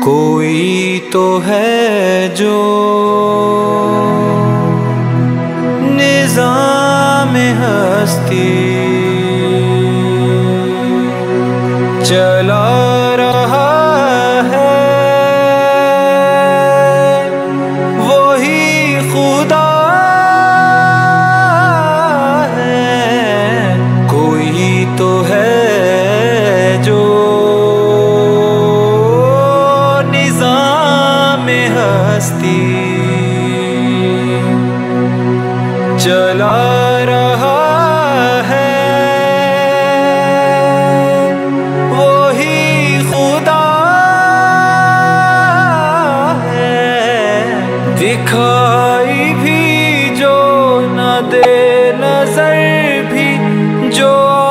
कोई तो है जो निज़ाम हस्ती चला रहा है, वही खुदा है। कोई तो है जो निज़ाम हस्ती चला रहा है, वही खुदा है। दिखाई भी जो न दे, नजर भी जो